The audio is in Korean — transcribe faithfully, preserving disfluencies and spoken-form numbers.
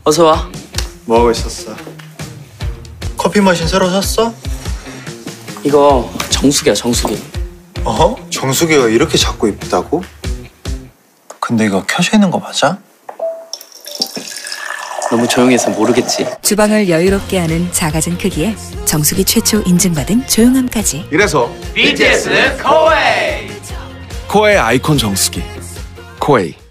어서 와. 뭐하고 있었어? 커피 머신 새로 샀어? 이거 정수기야, 정수기. 어? 정수기가 이렇게 작고 이쁘다고? 근데 이거 켜져 있는 거 맞아? 너무 조용해서 모르겠지. 주방을 여유롭게 하는 작아진 크기에 정수기 최초 인증받은 조용함까지. 이래서 비티에스는 코웨이. 코웨이 아이콘 정수기 코웨이.